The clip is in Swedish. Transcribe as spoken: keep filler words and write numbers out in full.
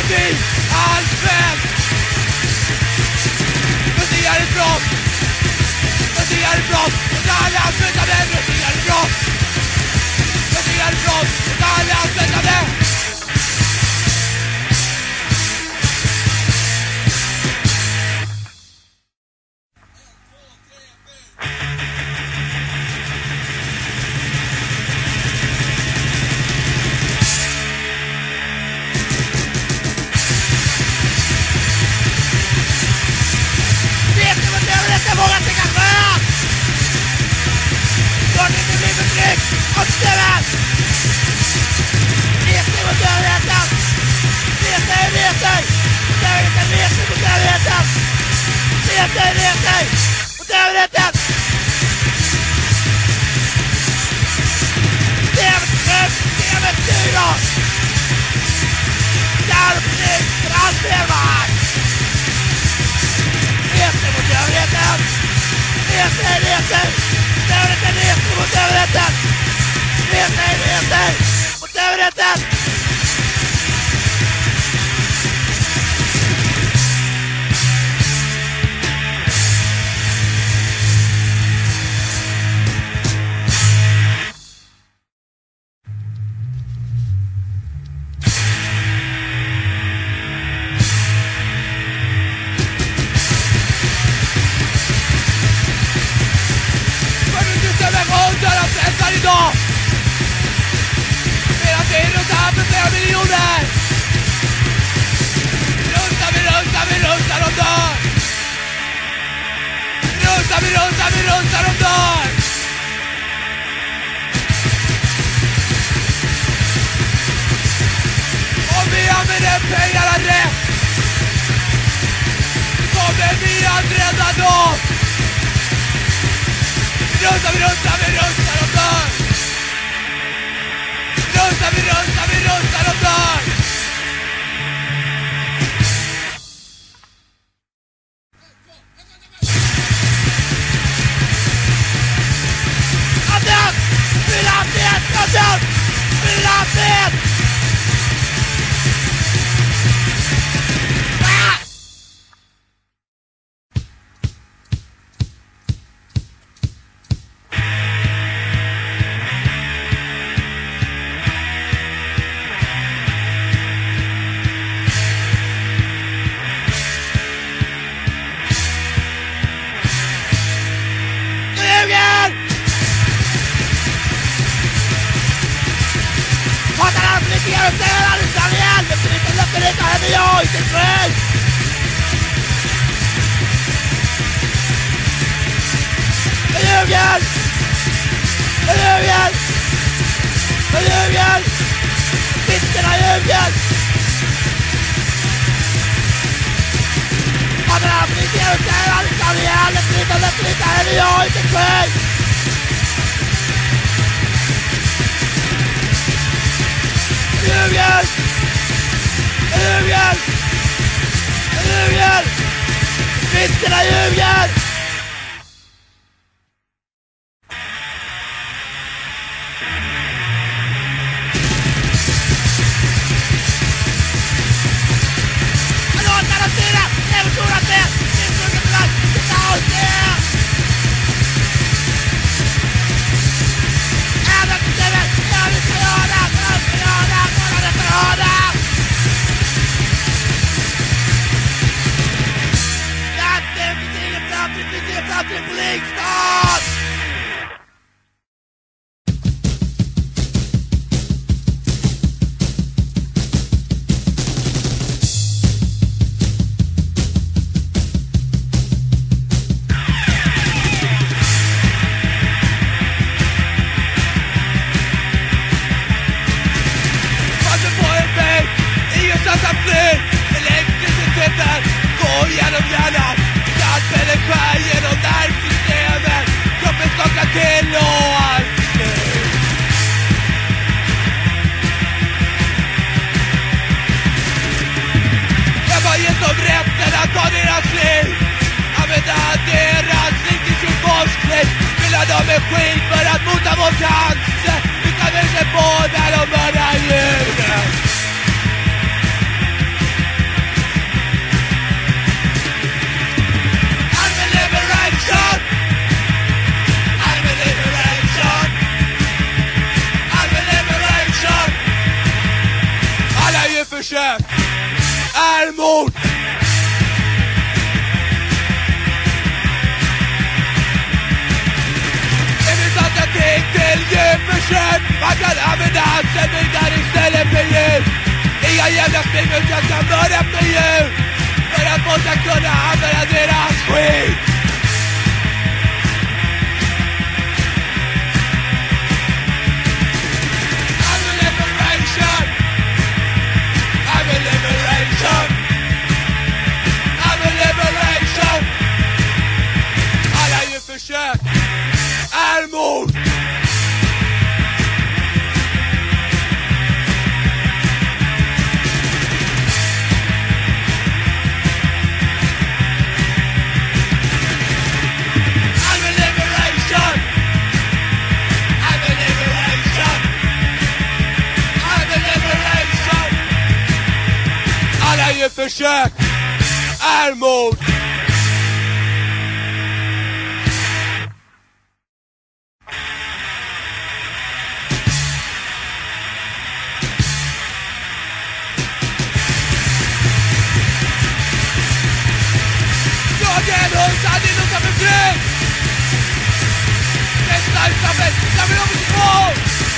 Musik, allsmänt. Musik är ett brott. Musik är ett brott. Och alla slutar med musik är ett brott. Musik är ett brott. Och alla slutar med. skit för att mota vår cancer. Vi kan väl se på när de mördar djuren. försök är mord. Det finns alternativ till djurförsök. Man kan använda anställningar istället för djur. Inga jävla springmutar ska mörda efter djur för att folk ska kunna använda deras skit. I'm a liberation. I'm a liberation. I'm a liberation. Alla djurförsök är mord. Alla försök är mord. Jag är en husad i Luka med fred. Nästa utsammel, jag vill ha mig kvar.